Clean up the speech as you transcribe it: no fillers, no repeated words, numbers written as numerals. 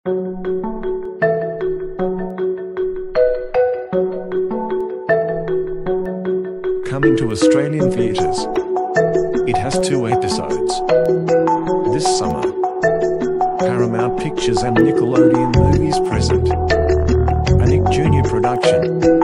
Coming to Australian theatres. It has 2 episodes. This summer. Paramount Pictures and Nickelodeon Movies present. A Nick Jr. production.